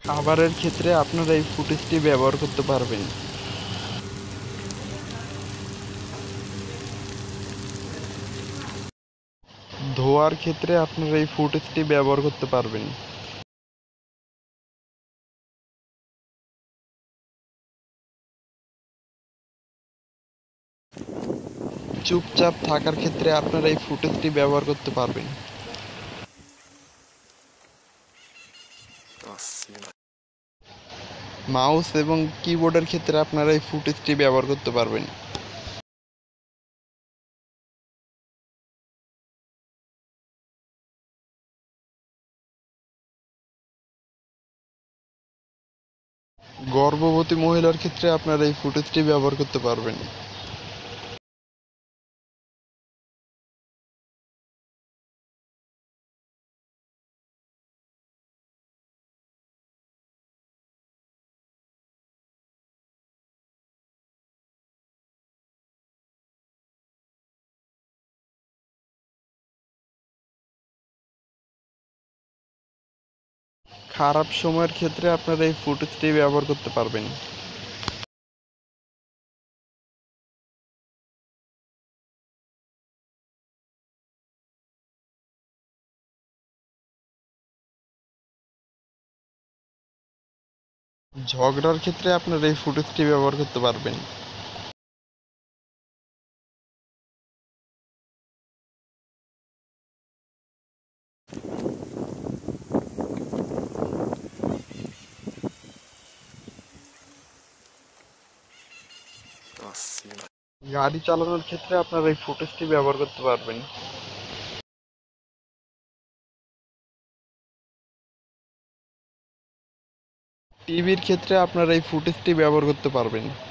খাবারের ক্ষেত্রে আপনারা এই ফুটেজটি ব্যবহার করতে পারবেন। ধোয়ার ক্ষেত্রে আপনারা এই ফুটেজটি ব্যবহার করতে পারবেন। চুপচাপ থাকার ক্ষেত্রে আপনারা এই ফুটেজটি ব্যবহার করতে পারবেন। মাউস এবং কিবোর্ডের ক্ষেত্রে আপনারা এই ফুটেজটি ব্যবহার করতে পারবেন। গর্ভবতী মহিলার ক্ষেত্রে আপনারা এই ফুটেজটি ব্যবহার করতে পারবেন। খারাপ সময়ের ক্ষেত্রে আপনারা এই ফুটেজটি ব্যবহার করতে পারবেন। ঝগড়ার ক্ষেত্রে আপনারা এই ফুটেজটি ব্যবহার করতে পারবেন। গাড়ি চালানোর ক্ষেত্রে আপনারা এই ফুটেজটি ব্যবহার করতে পারবেন। টিভির ক্ষেত্রে আপনারা এই ফুটেজটি ব্যবহার করতে পারবেন।